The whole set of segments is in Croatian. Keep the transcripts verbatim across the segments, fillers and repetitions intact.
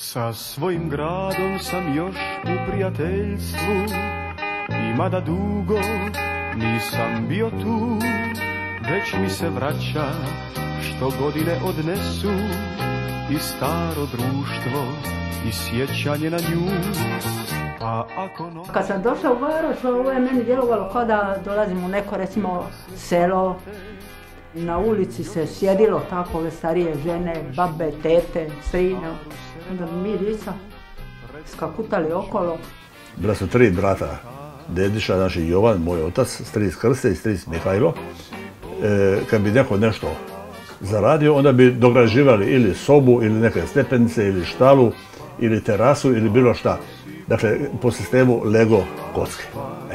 Sa svojim gradom sam još u prijateljstvu, i mada dugo nisam bio tu, već mi se vraća što godine odnesu i staro društvo i sjećanje na nju. Pa ako no... Kad sam došla u Varoš, ovo je meni djelovalo kao da dolazim u neko, recimo, selo. Na ulici se sjedilo tako, ove starije žene, babe, tete, strine. Onda mi djeca skakutali okolo. Bila su tri brata, dediša, znači Jovan, moj otac, stric Krste i stric Mihajlo. E, kad bi neko nešto zaradio, onda bi dograđivali ili sobu, ili neke stepenice, ili štalu, ili terasu, ili bilo šta. Dakle, po sistemu Lego kocke. E.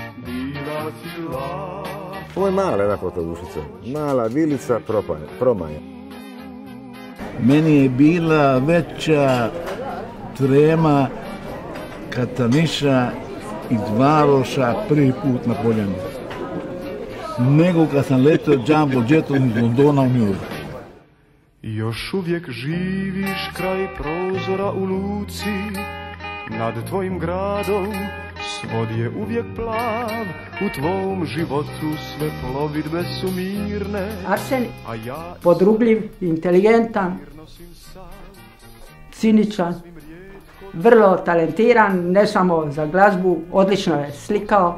Ovo je mala jedna Kotobušica, mala vilica Promaja. Meni je bila veća trema Kataniša iz Varoša prvi put na Poljanu, nego kad sam letio jumbo jetom iz Londona u New York. Još uvijek živiš kraj prozora u luci, nad tvojim gradom svod je uvijek plav, u tvom životu sve plovidbe su mirne. Arsen, podrugljiv, inteligentan, ciničan, vrlo talentiran, ne samo za glazbu, odlično je slikao.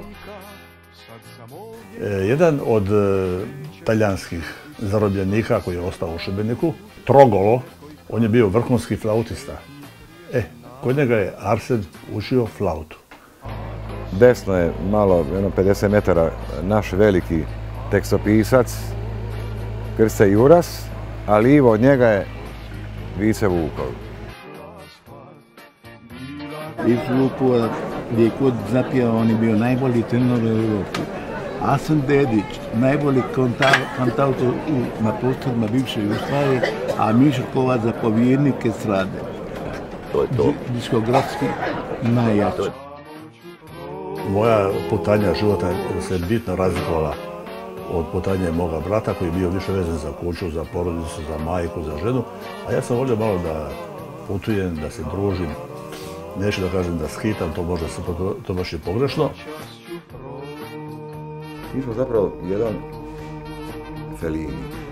E, jedan od e, talijanskih zarobljenika koji je ostao u Šibeniku, Trogolo, on je bio vrhunski flautista. E, kod njega je Arsen učio flautu. Desno je malo, jedno pedeset metara, naš veliki tekstopisac Krste Juras, a lijevo od njega je Vice Vukov. Vice Vukova gdje je kod zapjevao, on je bio najbolji tenor u Europi. Asen Dedić, najbolji kantautor na prostorima bivše Jugoslavije, a Mišo Kovač zapovjednik estrade. To je to. Diskografski najjači. Moja putanja života se bitno razlikovala od putanje moga brata koji je bio više vezan za kuću, za porodicu, za majku, za ženu. A ja sam volio malo da putujem, da se družim. Neću da kažem da skitam, to možda se to baš je pogrešno. Mi smo zapravo jedan Fellini.